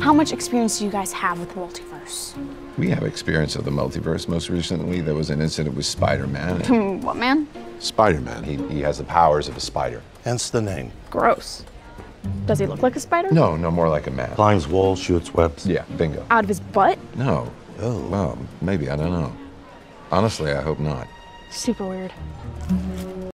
How much experience do you guys have with the multiverse? We have experience of the multiverse. Most recently, there was an incident with Spiderman. What man? Spiderman. He has the powers of a spider. Hence the name. Gross. Does he look like a spider? No, more like a man. Climbs walls, shoots webs. Yeah, bingo. Out of his butt? No. Oh. Well, maybe, I don't know. Honestly, I hope not. Super weird.